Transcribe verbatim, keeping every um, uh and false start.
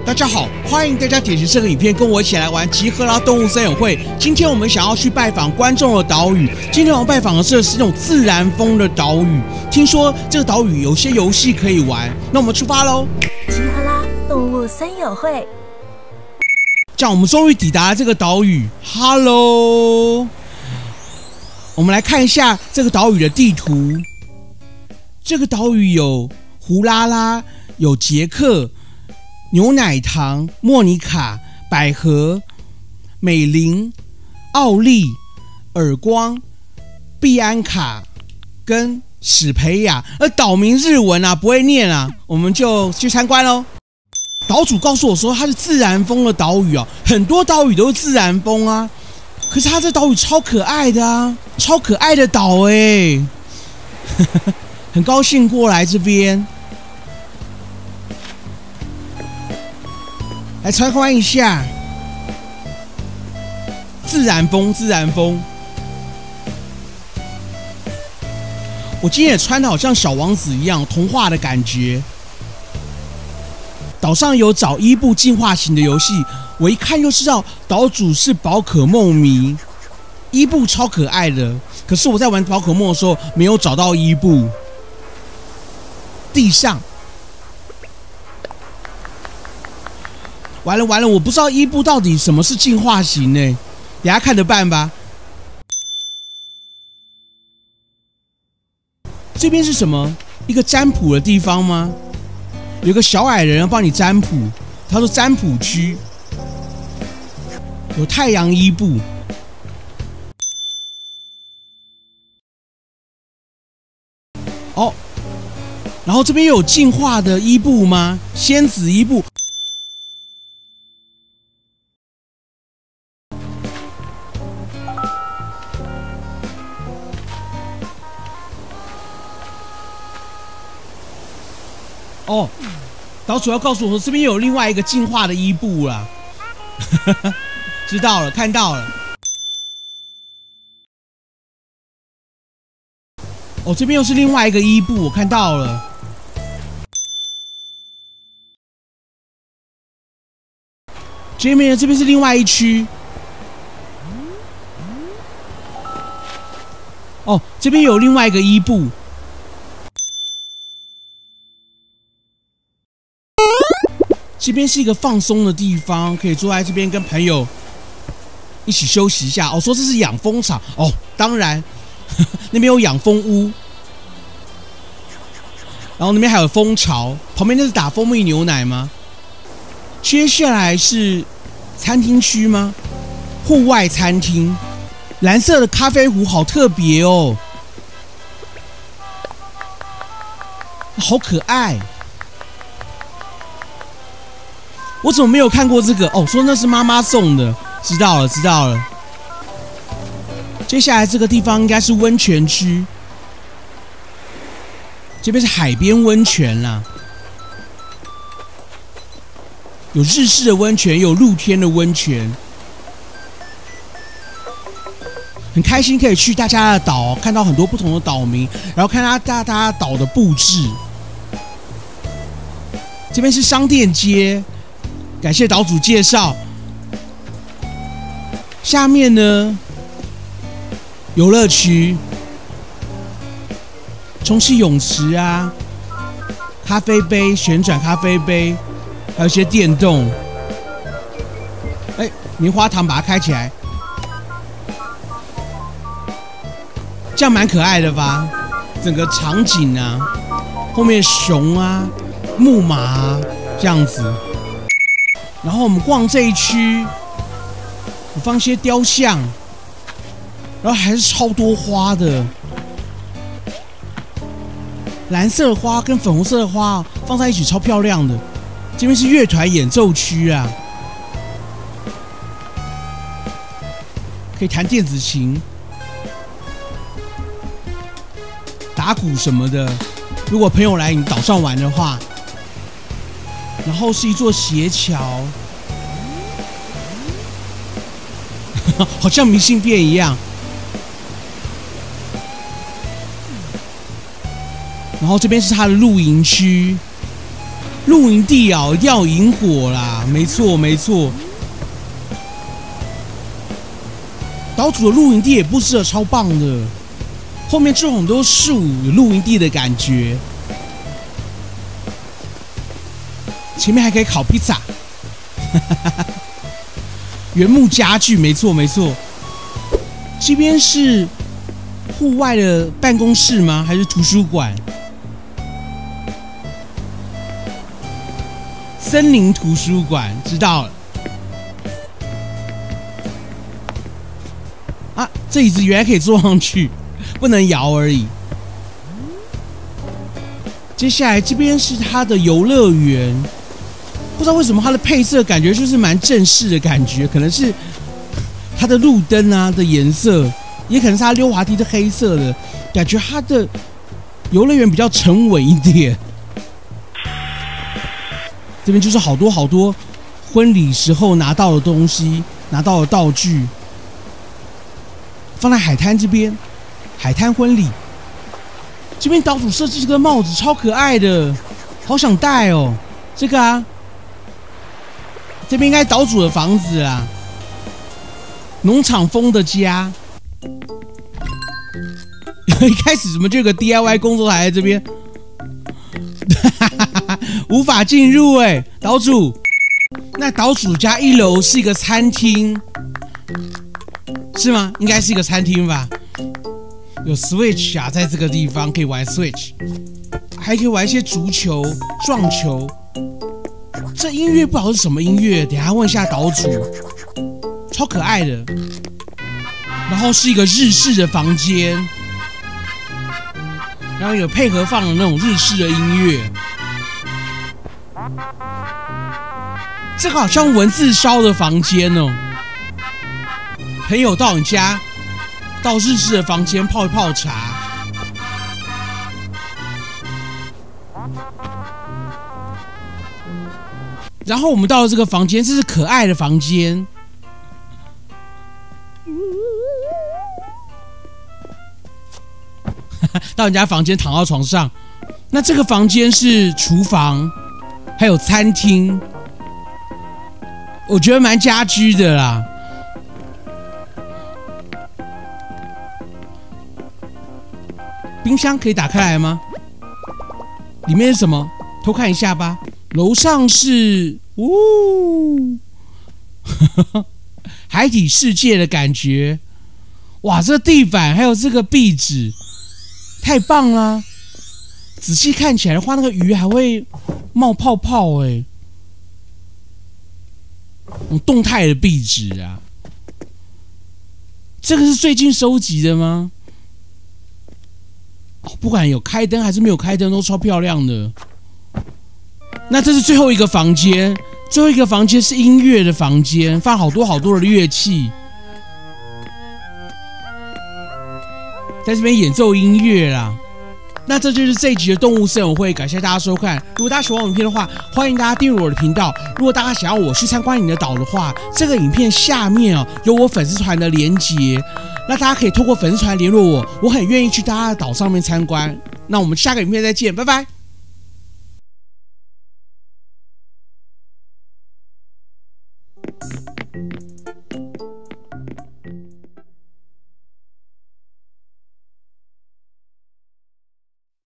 大家好，欢迎大家点击这个影片，跟我一起来玩集合啦动物森友会。今天我们想要去拜访观众的岛屿。今天我们拜访的这是那种自然风的岛屿。听说这个岛屿有些游戏可以玩，那我们出发喽！ 集合啦动物森友会。 这样，我们终于抵达了这个岛屿。Hello， 我们来看一下这个岛屿的地图。这个岛屿有胡拉拉，有杰克。牛奶糖、莫妮卡、百合、美玲、奥利、耳光、碧安卡跟史培雅，而岛名日文啊不会念啊，我们就去参观喽。岛主告诉我说，它是自然风的岛屿哦，很多岛屿都是自然风啊，可是它这岛屿超可爱的啊，超可爱的岛哎，很高兴过来这边。来参观一下，自然风，自然风。我今天也穿的好像小王子一样，童话的感觉。岛上有找伊布进化型的游戏，我一看就知道岛主是宝可梦迷。伊布超可爱的，可是我在玩宝可梦的时候没有找到伊布。地上。完了完了，我不知道伊布到底什么是进化型呢？等下看着办吧。这边是什么？一个占卜的地方吗？有个小矮人要帮你占卜，他说占卜区有太阳伊布。哦，然后这边又有进化的伊布吗？仙子伊布。哦，岛主要告诉我说，这边有另外一个进化的伊布啦。知道了，看到了。哦，这边又是另外一个伊布，我看到了。这边这边是另外一区。哦，这边有另外一个伊布。这边是一个放松的地方，可以坐在这边跟朋友一起休息一下。哦，说这是养蜂场哦，当然呵呵那边有养蜂屋，然后那边还有蜂巢，旁边那是打蜂蜜牛奶吗？接下来是餐厅区吗？户外餐厅，蓝色的咖啡壶好特别哦，好可爱。我怎么没有看过这个？哦，说那是妈妈送的，知道了，知道了。接下来这个地方应该是温泉区，这边是海边温泉啦，有日式的温泉，也有露天的温泉，很开心可以去大家的岛，看到很多不同的岛民，然后看他大家岛的布置。这边是商店街。感谢岛主介绍。下面呢，游乐区、充气泳池啊，咖啡杯、旋转咖啡杯，还有一些电动。哎，棉花糖把它开起来，这样蛮可爱的吧？整个场景啊，后面熊啊、木马啊，这样子。然后我们逛这一区，有放一些雕像，然后还是超多花的，蓝色的花跟粉红色的花放在一起超漂亮的。这边是乐团演奏区啊，可以弹电子琴、打鼓什么的。如果朋友来你岛上玩的话。然后是一座斜桥，好像明信片一样。然后这边是它的露营区， 露营地啊，一定要有萤火啦，没错没错。岛主的露营地也布置的超棒的，后面种很多树，有露营地的感觉。前面还可以烤披萨，原木家具，没错没错。这边是户外的办公室吗？还是图书馆？森林图书馆，知道了。啊，这椅子原来可以坐上去，不能摇而已。接下来这边是它的游乐园，不知道为什么它的配色感觉就是蛮正式的感觉，可能是它的路灯啊的颜色，也可能是它溜滑梯是黑色的，感觉它的游乐园比较沉稳一点。这边就是好多好多婚礼时候拿到的东西，拿到的道具，放在海滩这边，海滩婚礼。这边岛主设计这个帽子超可爱的，好想戴哦。这个啊，这边应该岛主的房子啦，农场风的家。一开始怎么就有个 D I Y 工作台在这边？无法进入哎、欸，岛主。那岛主家一楼是一个餐厅，是吗？应该是一个餐厅吧。有 Switch 啊，在这个地方可以玩 Switch， 还可以玩一些足球、撞球。这音乐不知道是什么音乐，等一下问一下岛主。超可爱的。然后是一个日式的房间，然后有配合放的那种日式的音乐。这个好像文字烧的房间哦。朋友到你家，到日式的房间泡一泡茶。然后我们到了这个房间，这是可爱的房间。到人家房间躺到床上，那这个房间是厨房，还有餐厅，我觉得蛮家居的啦。冰箱可以打开来吗？里面是什么？偷看一下吧。楼上是，呜，海底世界的感觉。哇，这个地板还有这个壁纸，太棒了！仔细看起来的话，那个鱼还会冒泡泡哎，动态的壁纸啊。这个是最近收集的吗？哦，不管有开灯还是没有开灯，都超漂亮的。那这是最后一个房间，最后一个房间是音乐的房间，放好多好多的乐器，在这边演奏音乐啦。那这就是这一集的动物森友会，感谢大家收看。如果大家喜欢我影片的话，欢迎大家订阅我的频道。如果大家想要我去参观你的岛的话，这个影片下面哦有我粉丝团的连结，那大家可以透过粉丝团联络我，我很愿意去大家的岛上面参观。那我们下个影片再见，拜拜。